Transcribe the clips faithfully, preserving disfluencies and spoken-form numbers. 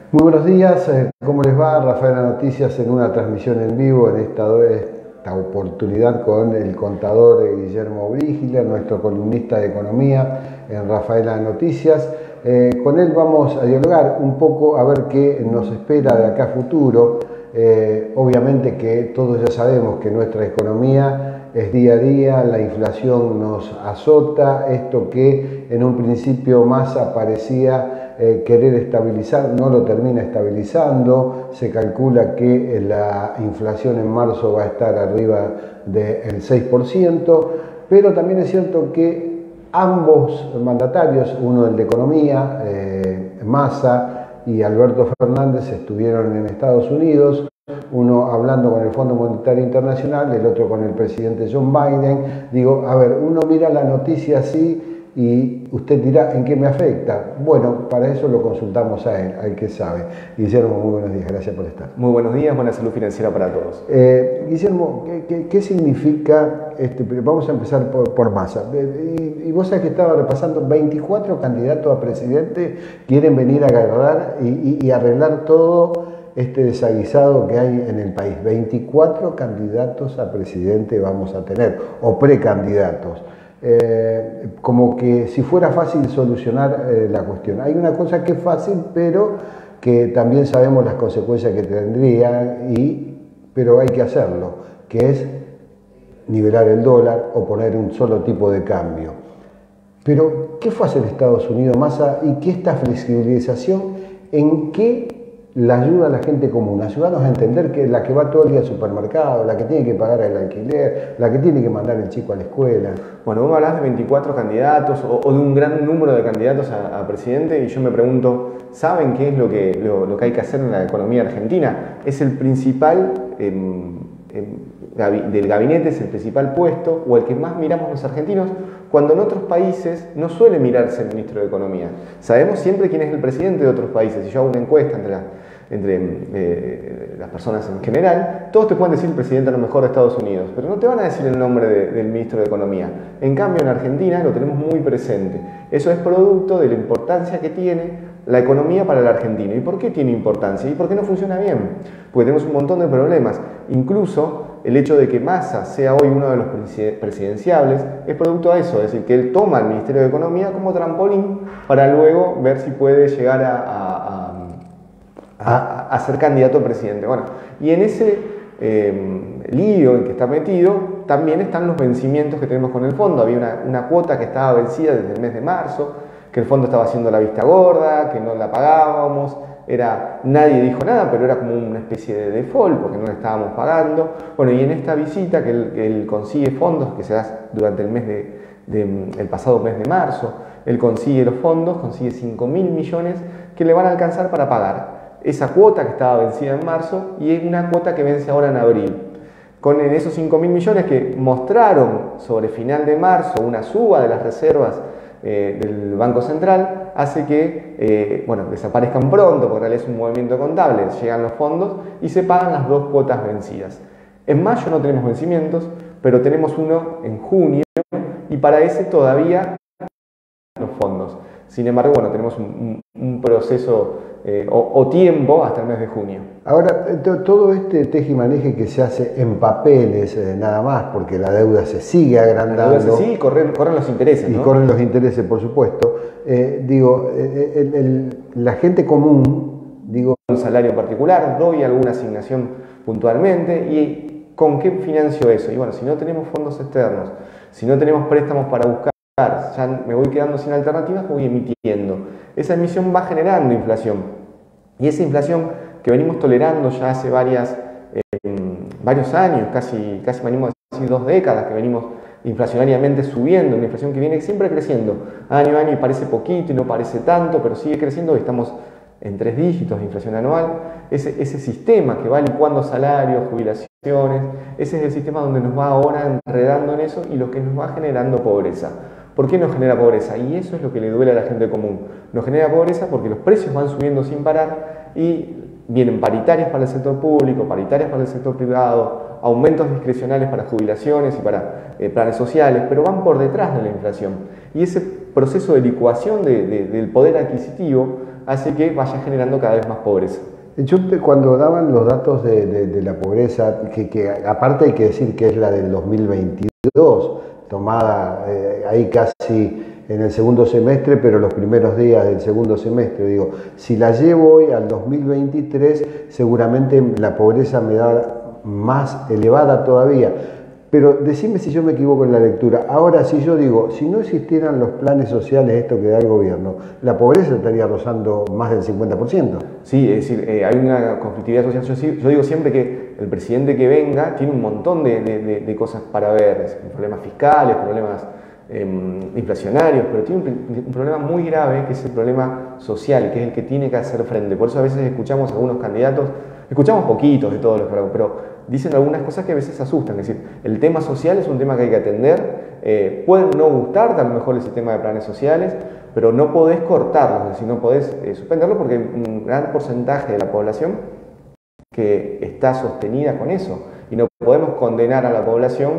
Muy buenos días, eh, ¿cómo les va? Rafaela Noticias en una transmisión en vivo en esta, esta oportunidad con el contador Guillermo Brígila, nuestro columnista de economía en Rafaela Noticias. Eh, con él vamos a dialogar un poco a ver qué nos espera de acá a futuro. Eh, obviamente que todos ya sabemos que nuestra economía es día a día, la inflación nos azota, esto que en un principio Massa parecía eh, querer estabilizar, no lo termina estabilizando, se calcula que la inflación en marzo va a estar arriba del seis por ciento, pero también es cierto que ambos mandatarios, uno el de Economía, eh, Massa, y Alberto Fernández estuvieron en Estados Unidos, uno hablando con el Fondo Monetario Internacional, el otro con el presidente John Biden. Digo, a ver, uno mira la noticia así y usted dirá, ¿en qué me afecta? Bueno, para eso lo consultamos a él, al que sabe. Guillermo, muy buenos días, gracias por estar. Muy buenos días, buena salud financiera para todos. Eh, Guillermo, ¿qué, qué, qué significa, este, vamos a empezar por, por Massa, y, y vos sabés que estaba repasando, veinticuatro candidatos a presidente quieren venir a agarrar y, y, y arreglar todo este desaguisado que hay en el país. veinticuatro candidatos a presidente vamos a tener, o precandidatos. Eh, como que si fuera fácil solucionar eh, la cuestión. Hay una cosa que es fácil, pero que también sabemos las consecuencias que tendría, y, pero hay que hacerlo, que es nivelar el dólar o poner un solo tipo de cambio. Pero, ¿qué fue a hacer Estados Unidos, Massa, y qué esta flexibilización, en qué la ayuda a la gente común? Ayudarnos a entender que la que va todo el día al supermercado, la que tiene que pagar el alquiler, la que tiene que mandar el chico a la escuela. Bueno, vos hablás de veinticuatro candidatos o, o de un gran número de candidatos a, a presidente, y yo me pregunto, ¿saben qué es lo que, lo, lo que hay que hacer en la economía argentina? Es el principal, eh, eh, gabi, del gabinete es el principal puesto, o el que más miramos los argentinos, cuando en otros países no suele mirarse el ministro de Economía. Sabemos siempre quién es el presidente de otros países. Si yo hago una encuesta entre, la, entre eh, las personas en general, todos te pueden decir el presidente a lo mejor de Estados Unidos, pero no te van a decir el nombre de, del ministro de Economía. En cambio, en Argentina lo tenemos muy presente. Eso es producto de la importancia que tiene la economía para el argentino. ¿Y por qué tiene importancia? ¿Y por qué no funciona bien? Porque tenemos un montón de problemas. Incluso el hecho de que Massa sea hoy uno de los presidenciables es producto de eso, es decir, que él toma el Ministerio de Economía como trampolín para luego ver si puede llegar a, a, a, a, a ser candidato a presidente. Bueno, y en ese eh, lío en que está metido también están los vencimientos que tenemos con el fondo. Había una, una cuota que estaba vencida desde el mes de marzo, que el fondo estaba haciendo la vista gorda, que no la pagábamos. Era, nadie dijo nada, pero era como una especie de default porque no le estábamos pagando. Bueno, y en esta visita que él, que él consigue fondos, que se da durante el mes de, de, el pasado mes de marzo, él consigue los fondos, consigue cinco mil millones que le van a alcanzar para pagar esa cuota que estaba vencida en marzo y es una cuota que vence ahora en abril. Con esos cinco mil millones que mostraron sobre final de marzo una suba de las reservas Eh, del Banco Central, hace que eh, bueno, desaparezcan pronto, porque en realidad es un movimiento contable, llegan los fondos y se pagan las dos cuotas vencidas. En mayo no tenemos vencimientos, pero tenemos uno en junio y para ese todavía los fondos. Sin embargo, bueno, tenemos un, un, un proceso eh, o, o tiempo hasta el mes de junio. Ahora, todo este tejimaneje que se hace en papeles eh, nada más, porque la deuda se sigue agrandando. La deuda se sigue y corren, corren los intereses, Y ¿no? corren los intereses, por supuesto. Eh, digo, el, el, la gente común, digo... Un salario particular, doy alguna asignación puntualmente, y ¿con qué financio eso? Y bueno, si no tenemos fondos externos, si no tenemos préstamos para buscar, ya me voy quedando sin alternativas, voy emitiendo. Esa emisión va generando inflación. Y esa inflación que venimos tolerando ya hace varias, eh, varios años, casi, casi venimos a decir dos décadas, que venimos inflacionariamente subiendo, una inflación que viene siempre creciendo, año a año, y parece poquito y no parece tanto, pero sigue creciendo y estamos en tres dígitos de inflación anual. Ese, ese sistema que va licuando salarios, jubilaciones, ese es el sistema donde nos va ahora enredando en eso y lo que nos va generando pobreza. ¿Por qué nos genera pobreza? Y eso es lo que le duele a la gente común. Nos genera pobreza porque los precios van subiendo sin parar y vienen paritarias para el sector público, paritarias para el sector privado, aumentos discrecionales para jubilaciones y para eh, planes sociales, pero van por detrás de la inflación. Y ese proceso de licuación de, de, del poder adquisitivo hace que vaya generando cada vez más pobreza. Yo te, cuando daban los datos de, de, de la pobreza, que, que aparte hay que decir que es la del dos mil veintidós, tomada eh, ahí casi en el segundo semestre, pero los primeros días del segundo semestre, digo, si la llevo hoy al dos mil veintitrés, seguramente la pobreza me da más elevada todavía. Pero decime si yo me equivoco en la lectura. Ahora, si yo digo, si no existieran los planes sociales, esto que da el gobierno, la pobreza estaría rozando más del cincuenta por ciento. Sí, es decir, eh, hay una conflictividad social. Yo, yo digo siempre que el presidente que venga tiene un montón de, de, de, de cosas para ver, es, problemas fiscales, problemas eh, inflacionarios, pero tiene un, un problema muy grave que es el problema social, que es el que tiene que hacer frente. Por eso a veces escuchamos a algunos candidatos, escuchamos poquitos de todos los programas, pero dicen algunas cosas que a veces asustan. Es decir, el tema social es un tema que hay que atender. Eh, pueden no gustarte a lo mejor el sistema de planes sociales, pero no podés cortarlo, es decir, no podés eh, suspenderlo porque hay un gran porcentaje de la población que está sostenida con eso. Y no podemos condenar a la población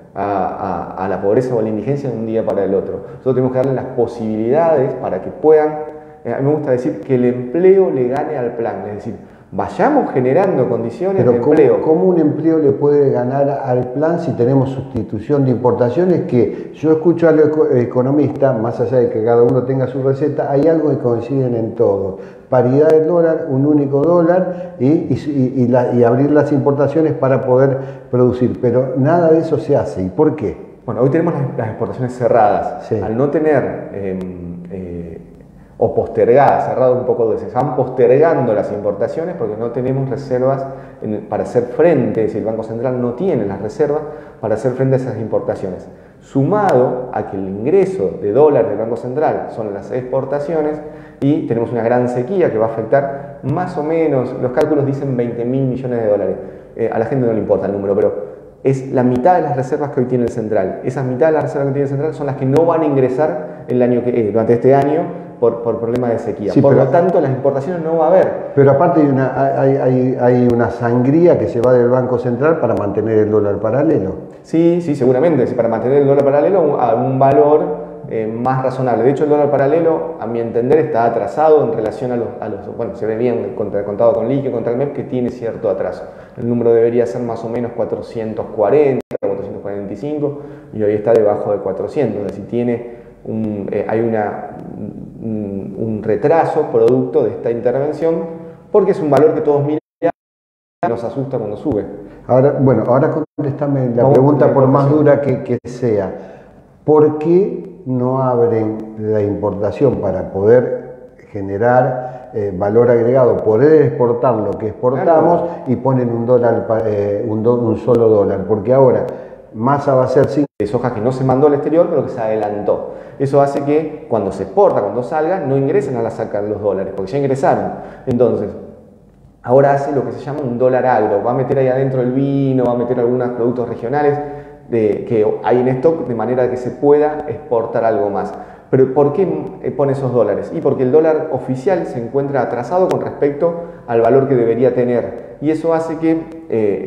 a, a, a la pobreza o a la indigencia de un día para el otro. Nosotros tenemos que darle las posibilidades para que puedan, eh, a mí me gusta decir, que el empleo le gane al plan. Es decir, vayamos generando condiciones Pero de ¿cómo, empleo. ¿Cómo un empleo le puede ganar al plan si tenemos sustitución de importaciones? Que yo escucho al eco economista, más allá de que cada uno tenga su receta, hay algo que coinciden en todo. Paridad del dólar, un único dólar y, y, y, la, y abrir las importaciones para poder producir. Pero nada de eso se hace. ¿Y por qué? Bueno, hoy tenemos las, las exportaciones cerradas. Sí. Al no tener... Eh, eh, o postergadas, cerrado un poco de se van postergando las importaciones porque no tenemos reservas en, para hacer frente, es decir, el Banco Central no tiene las reservas para hacer frente a esas importaciones. Sumado a que el ingreso de dólares del Banco Central son las exportaciones y tenemos una gran sequía que va a afectar más o menos, los cálculos dicen veinte mil millones de dólares, eh, a la gente no le importa el número, pero es la mitad de las reservas que hoy tiene el Central. Esas mitad de las reservas que tiene el Central son las que no van a ingresar el año que, eh, durante este año Por, por problemas de sequía. Sí, por pero, lo tanto, las importaciones no va a haber. Pero aparte hay una, hay, hay, hay una sangría que se va del Banco Central para mantener el dólar paralelo. Sí, sí, seguramente. Para mantener el dólar paralelo a un valor eh, más razonable. De hecho, el dólar paralelo, a mi entender, está atrasado en relación a los... A los bueno, se ve bien contra el contado con liqui, contra el M E P, que tiene cierto atraso. El número debería ser más o menos cuatrocientos cuarenta, cuatrocientos cuarenta y cinco, y hoy está debajo de cuatrocientos. Es decir, tiene un, eh, hay una... Un, un retraso producto de esta intervención porque es un valor que todos miran y nos asusta cuando sube. Ahora, bueno, ahora contéstame la Vamos pregunta por más dura que, que sea. ¿Por qué no abren la importación para poder generar eh, valor agregado, poder exportar lo que exportamos claro. y ponen un dólar, eh, un, do, un solo dólar? Porque ahora Massa va a ser cinco de soja que no se mandó al exterior, pero que se adelantó. Eso hace que cuando se exporta, cuando salga, no ingresen a la saca los dólares, porque ya ingresaron. Entonces, ahora hace lo que se llama un dólar agro. Va a meter ahí adentro el vino, va a meter algunos productos regionales de, que hay en stock, de manera que se pueda exportar algo más. Pero ¿por qué pone esos dólares? Y porque el dólar oficial se encuentra atrasado con respecto al valor que debería tener. Y eso hace que eh,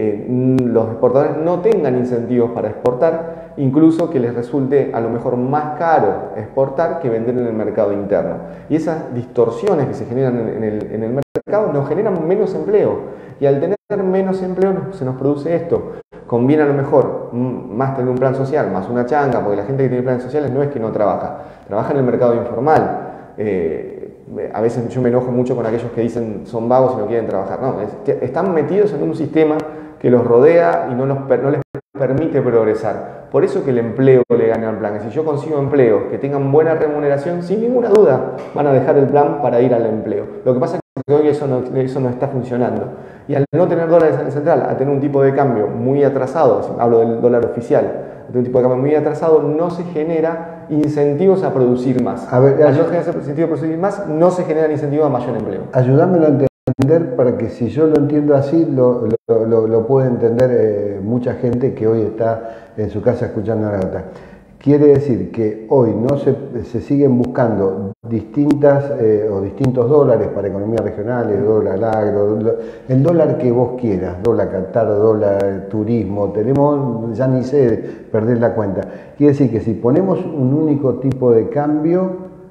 eh, los exportadores no tengan incentivos para exportar, incluso que les resulte a lo mejor más caro exportar que vender en el mercado interno. Y esas distorsiones que se generan en el, en el mercado nos generan menos empleo. Y al tener menos empleo se nos produce esto. Conviene a lo mejor más tener un plan social, más una changa, porque la gente que tiene planes sociales no es que no trabaja, trabaja en el mercado informal. Eh, a veces yo me enojo mucho con aquellos que dicen son vagos y no quieren trabajar. No, es que están metidos en un sistema que los rodea y no, los, no les permite progresar. Por eso que el empleo le gana al plan. Si yo consigo empleos que tengan buena remuneración, sin ninguna duda van a dejar el plan para ir al empleo. Lo que pasa es que hoy eso no, eso no está funcionando. Y al no tener dólares en el central, a tener un tipo de cambio muy atrasado, hablo del dólar oficial, a tener un tipo de cambio muy atrasado, no se genera incentivos a producir más. A ver, al no generar incentivos a producir más, no se generan incentivos a mayor empleo. Ayúdamelo a entender para que si yo lo entiendo así, lo, lo, lo, lo puede entender eh, mucha gente que hoy está en su casa escuchando la nota. Quiere decir que hoy no se, se siguen buscando distintas eh, o distintos dólares para economías regionales, dólar agro, el dólar que vos quieras, dólar Qatar, dólar turismo, tenemos, ya ni sé perder la cuenta. Quiere decir que si ponemos un único tipo de cambio,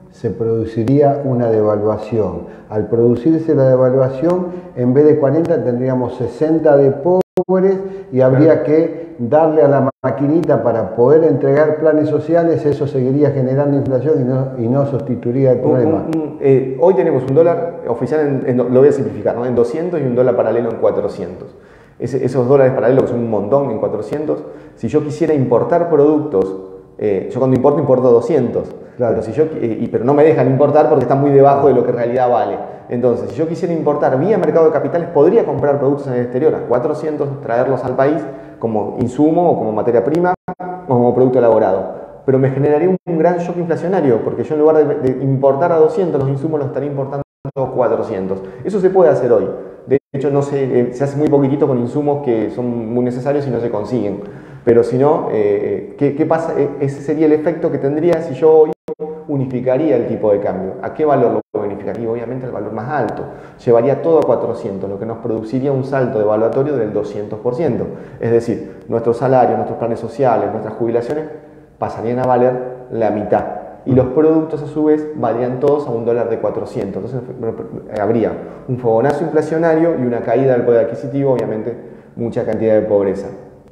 se produciría una devaluación. Al producirse la devaluación, en vez de cuarenta tendríamos sesenta de pobres y habría que darle a la maquinita para poder entregar planes sociales. Eso seguiría generando inflación y no, y no sustituiría el problema. Un, un, eh, hoy tenemos un dólar oficial, en, en, lo voy a simplificar, ¿no? En doscientos y un dólar paralelo en cuatrocientos. Ese, esos dólares paralelos, que son un montón en cuatrocientos, si yo quisiera importar productos, eh, yo cuando importo, importo doscientos. Claro. Pero, si yo, eh, y, pero no me dejan importar porque está muy debajo de lo que en realidad vale. Entonces, si yo quisiera importar vía mercado de capitales, podría comprar productos en el exterior a cuatrocientos, traerlos al país como insumo o como materia prima o como producto elaborado. Pero me generaría un, un gran shock inflacionario, porque yo en lugar de, de importar a doscientos, los insumos los estaría importando a cuatrocientos. Eso se puede hacer hoy. De hecho, no se, eh, se hace muy poquitito con insumos que son muy necesarios y no se consiguen. Pero si no, eh, ¿qué, ¿qué pasa? Ese sería el efecto que tendría si yo hoy unificaría el tipo de cambio. ¿A qué valor lo unificaría? Obviamente al valor más alto. Llevaría todo a cuatrocientos, lo que nos produciría un salto devaluatorio del doscientos por ciento. Es decir, nuestros salarios, nuestros planes sociales, nuestras jubilaciones pasarían a valer la mitad. Y los productos a su vez valían todos a un dólar de cuatrocientos. Entonces habría un fogonazo inflacionario y una caída del poder adquisitivo, obviamente mucha cantidad de pobreza.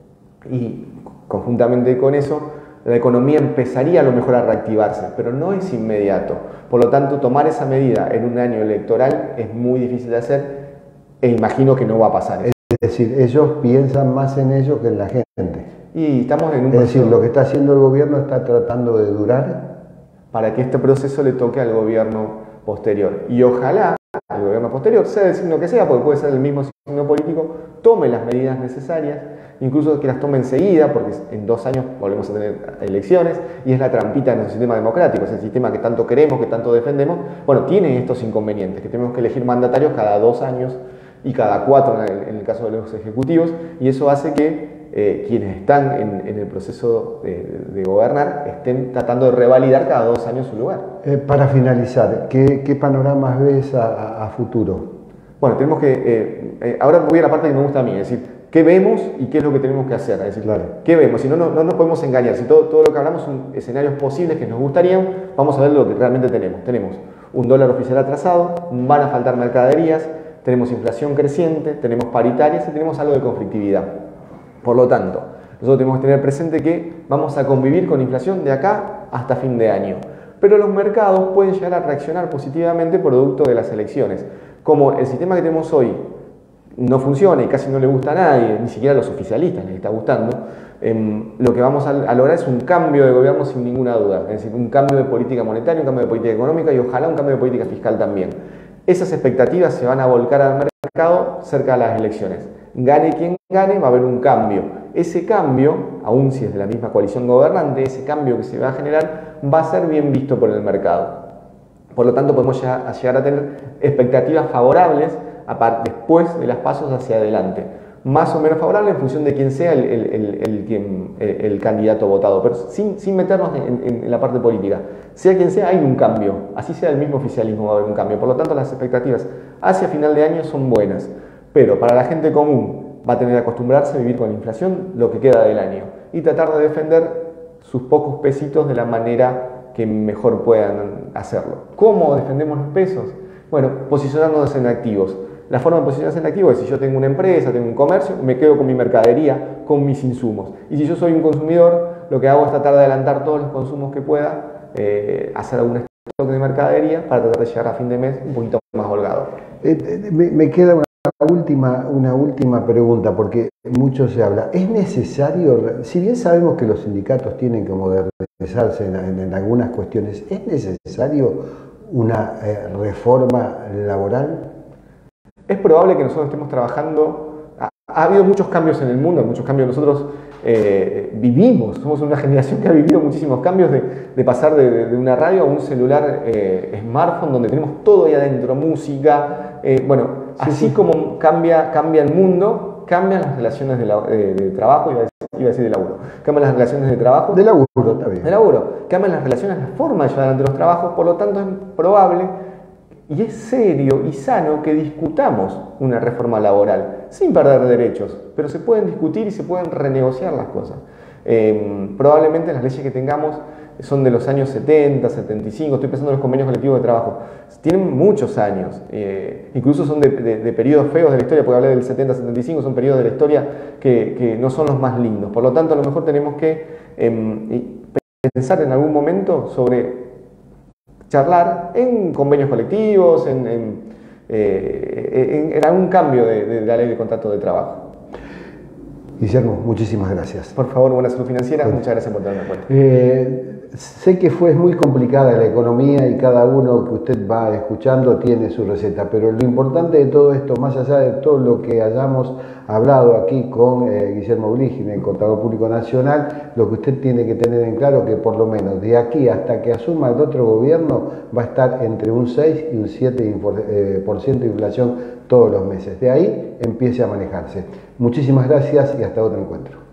Y conjuntamente con eso, la economía empezaría a lo mejor a reactivarse, pero no es inmediato. Por lo tanto, tomar esa medida en un año electoral es muy difícil de hacer e imagino que no va a pasar. Es decir, ellos piensan más en ello que en la gente. Y estamos en un es decir, lo que está haciendo el gobierno está tratando de durar para que este proceso le toque al gobierno posterior. Y ojalá el gobierno posterior, sea el signo que sea, porque puede ser el mismo signo político, tome las medidas necesarias, incluso que las tome enseguida, porque en dos años volvemos a tener elecciones, y es la trampita en nuestro sistema democrático, es el sistema que tanto queremos, que tanto defendemos. Bueno, tiene estos inconvenientes, que tenemos que elegir mandatarios cada dos años y cada cuatro en el, en el caso de los ejecutivos, y eso hace que Eh, quienes están en, en el proceso de, de gobernar estén tratando de revalidar cada dos años su lugar. Eh, para finalizar, ¿qué, qué panoramas ves a, a futuro? Bueno, tenemos que, eh, eh, ahora voy a la parte que me gusta a mí, es decir, ¿qué vemos y qué es lo que tenemos que hacer? Es decir, claro. ¿qué vemos? Si no, no, no nos podemos engañar, si todo, todo lo que hablamos son escenarios posibles que nos gustarían, vamos a ver lo que realmente tenemos. Tenemos un dólar oficial atrasado, van a faltar mercaderías, tenemos inflación creciente, tenemos paritarias y tenemos algo de conflictividad. Por lo tanto, nosotros tenemos que tener presente que vamos a convivir con inflación de acá hasta fin de año. Pero los mercados pueden llegar a reaccionar positivamente producto de las elecciones. Como el sistema que tenemos hoy no funciona y casi no le gusta a nadie, ni siquiera a los oficialistas les está gustando, eh, lo que vamos a, a lograr es un cambio de gobierno sin ninguna duda. Es decir, un cambio de política monetaria, un cambio de política económica y ojalá un cambio de política fiscal también. Esas expectativas se van a volcar al mercado cerca de las elecciones. Gane quien gane, va a haber un cambio. Ese cambio, aun si es de la misma coalición gobernante, ese cambio que se va a generar va a ser bien visto por el mercado. Por lo tanto, podemos llegar a tener expectativas favorables después de las pasos hacia adelante. Más o menos favorables en función de quién sea el, el, el, el, el, el candidato votado, pero sin, sin meternos en, en, en la parte política. Sea quien sea, hay un cambio. Así sea el mismo oficialismo, va a haber un cambio. Por lo tanto, las expectativas hacia final de año son buenas. Pero para la gente común va a tener que acostumbrarse a vivir con la inflación lo que queda del año y tratar de defender sus pocos pesitos de la manera que mejor puedan hacerlo. ¿Cómo defendemos los pesos? Bueno, posicionándonos en activos. La forma de posicionarse en activos es si yo tengo una empresa, tengo un comercio, me quedo con mi mercadería, con mis insumos. Y si yo soy un consumidor, lo que hago es tratar de adelantar todos los consumos que pueda, eh, hacer algún stock de mercadería para tratar de llegar a fin de mes un poquito más holgado. Eh, me, me queda una última, una última pregunta, porque mucho se habla. ¿Es necesario, si bien sabemos que los sindicatos tienen que modernizarse en, en, en algunas cuestiones, ¿es necesario una eh, reforma laboral? Es probable que nosotros estemos trabajando, ha, ha habido muchos cambios en el mundo, muchos cambios nosotros eh, vivimos, somos una generación que ha vivido muchísimos cambios de, de pasar de, de una radio a un celular eh, smartphone donde tenemos todo ahí adentro, música, eh, bueno, sí, así sí. Como cambia, cambia el mundo, cambian las relaciones de, la, de, de trabajo, iba a, decir, iba a decir de laburo, cambian las relaciones de trabajo, de laburo, está bien. De laburo, cambian las relaciones, la forma de llevar adelante los trabajos, por lo tanto es probable y es serio y sano que discutamos una reforma laboral, sin perder derechos, pero se pueden discutir y se pueden renegociar las cosas. Eh, probablemente las leyes que tengamos son de los años setenta, setenta y cinco, estoy pensando en los convenios colectivos de trabajo. Tienen muchos años, eh, incluso son de, de, de periodos feos de la historia, porque hablé del setenta, setenta y cinco, son periodos de la historia que, que no son los más lindos. Por lo tanto, a lo mejor tenemos que eh, pensar en algún momento sobre charlar en convenios colectivos, en, en, eh, en, en algún cambio de, de la ley de contrato de trabajo. Guillermo, muchísimas gracias. Por favor, Buena Salud Financiera, muchas gracias por darme cuenta. Eh, sé que fue muy complicada la economía y cada uno que usted va escuchando tiene su receta, pero lo importante de todo esto, más allá de todo lo que hayamos hablado aquí con eh, Guillermo Brígila, el Contador Público Nacional, lo que usted tiene que tener en claro que por lo menos de aquí hasta que asuma el otro gobierno va a estar entre un seis y un siete por ciento de inflación todos los meses. De ahí empiece a manejarse. Muchísimas gracias y hasta otro encuentro.